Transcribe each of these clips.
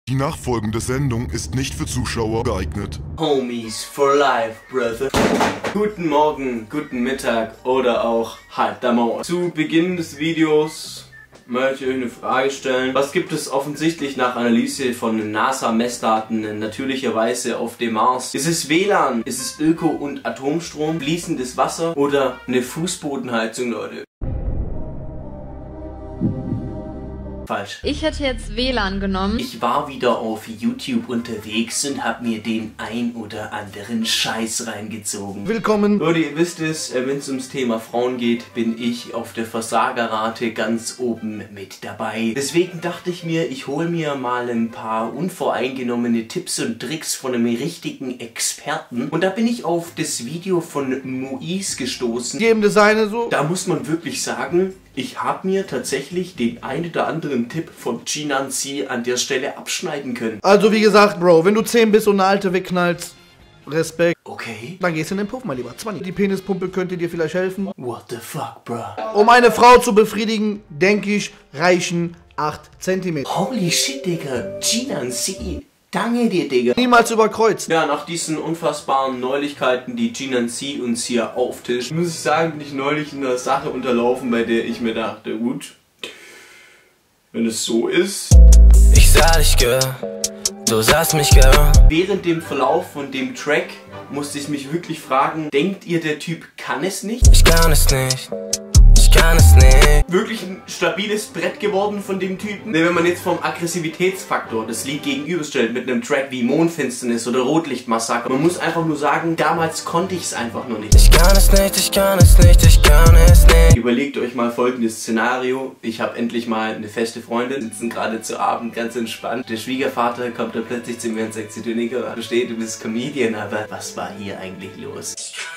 Die nachfolgende Sendung ist nicht für Zuschauer geeignet. Homies for life, brother. Guten Morgen, guten Mittag oder auch halt der Maul. Zu Beginn des Videos möchte ich euch eine Frage stellen. Was gibt es offensichtlich nach Analyse von NASA-Messdaten natürlicherweise auf dem Mars? Ist es WLAN? Ist es Öko- und Atomstrom? Fließendes Wasser? Oder eine Fußbodenheizung, Leute? Falsch. Ich hätte jetzt WLAN genommen. Ich war wieder auf YouTube unterwegs und habe mir den ein oder anderen Scheiß reingezogen. Willkommen. Leute, ihr wisst es, wenn es ums Thema Frauen geht, bin ich auf der Versagerrate ganz oben mit dabei. Deswegen dachte ich mir, ich hole mir mal ein paar unvoreingenommene Tipps und Tricks von einem richtigen Experten. Und da bin ich auf das Video von Moise gestoßen. Jedem Designer so. Da muss man wirklich sagen, ich habe mir tatsächlich den ein oder anderen Tipp von Jinanzi an der Stelle abschneiden können. Also wie gesagt, Bro, wenn du 10 bist und eine alte wegknallst, Respekt. Okay. Dann gehst du in den Puff, mein Lieber. 20. Die Penispumpe könnte dir vielleicht helfen. What the fuck, bro? Um eine Frau zu befriedigen, denke ich, reichen 8 cm. Holy shit, Digga. Jinanzi. Danke dir, Digga. Niemals überkreuzt. Ja, nach diesen unfassbaren Neuigkeiten, die Jinanzi uns hier auftischt, muss ich sagen, bin ich neulich in einer Sache unterlaufen, bei der ich mir dachte, gut, wenn es so ist. Ich sah dich, Girl, du sahst mich, Girl. Während dem Verlauf von dem Track musste ich mich wirklich fragen, denkt ihr, der Typ kann es nicht? Ich kann es nicht. Ich kann es nicht. Wirklich ein stabiles Brett geworden von dem Typen. Wenn man jetzt vom Aggressivitätsfaktor das Lied gegenüberstellt mit einem Track wie Mondfinsternis oder Rotlichtmassaker, man muss einfach nur sagen, damals konnte ich es einfach noch nicht. Ich kann es nicht, ich kann es nicht, ich kann es nicht. Überlegt euch mal folgendes Szenario. Ich habe endlich mal eine feste Freundin, sitzen gerade zu Abend ganz entspannt. Der Schwiegervater kommt dann plötzlich zu mir und sagt, du Nico, ich verstehe, du bist Comedian, aber was war hier eigentlich los?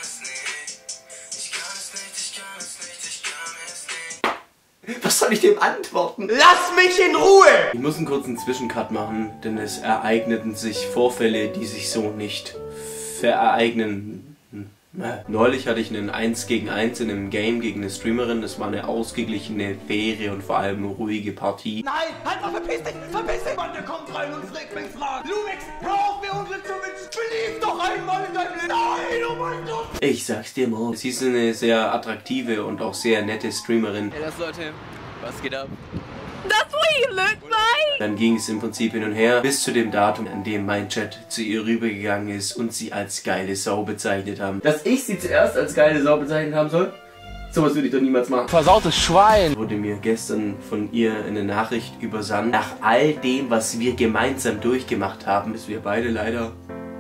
Was soll ich dem antworten? Lass mich in Ruhe! Ich muss einen kurzen Zwischencut machen, denn es ereigneten sich Vorfälle, die sich so nicht verereignen. Neulich hatte ich einen 1 gegen 1 in einem Game gegen eine Streamerin. Das war eine ausgeglichene, faire und vor allem ruhige Partie. Nein, halt mal, verpiss dich! Mann, der kommt rein und fragt mich Fragen. Lumix, hör auf, mir Unglück zu wünschen. Belieb doch einmal in deinem Leben. Nein, oh mein Gott! Ich sag's dir mal. Sie ist eine sehr attraktive und auch sehr nette Streamerin. Hey, das Leute, was geht ab? That's what you look like! Dann ging es im Prinzip hin und her bis zu dem Datum, an dem mein Chat zu ihr rübergegangen ist und sie als geile Sau bezeichnet haben. Dass ich sie zuerst als geile Sau bezeichnet haben soll? Sowas würde ich doch niemals machen. Versautes Schwein! Wurde mir gestern von ihr eine Nachricht übersandt. Nach all dem, was wir gemeinsam durchgemacht haben, bis wir beide leider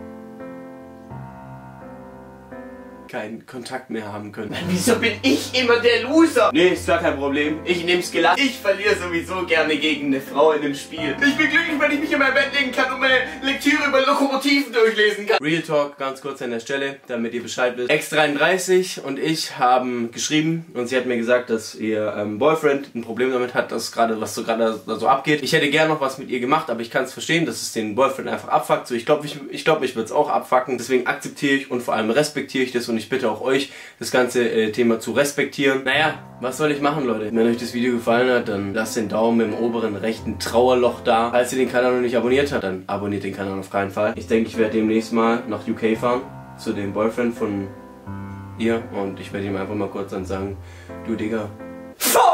keinen Kontakt mehr haben können. Wieso bin ich immer der Loser? Nee, ist gar kein Problem. Ich nehm's gelassen. Ich verliere sowieso gerne gegen eine Frau in einem Spiel. Ich bin glücklich, wenn ich mich in mein Bett legen kann und meine Lektüre über Lokomotiven durchlesen kann. Real Talk, ganz kurz an der Stelle, damit ihr Bescheid wisst. X33 und ich haben geschrieben und sie hat mir gesagt, dass ihr Boyfriend ein Problem damit hat, dass was so gerade so abgeht. Ich hätte gern noch was mit ihr gemacht, aber ich kann es verstehen, dass es den Boyfriend einfach abfuckt. So, ich glaube, mich wird es auch abfucken. Deswegen akzeptiere ich und vor allem respektiere ich das und ich bitte auch euch, das ganze Thema zu respektieren. Naja, was soll ich machen, Leute? Wenn euch das Video gefallen hat, dann lasst den Daumen im oberen rechten Trauerloch da. Falls ihr den Kanal noch nicht abonniert habt, dann abonniert den Kanal auf keinen Fall. Ich denke, ich werde demnächst mal nach UK fahren, zu dem Boyfriend von ihr und ich werde ihm einfach mal kurz dann sagen, du Digga, fuck!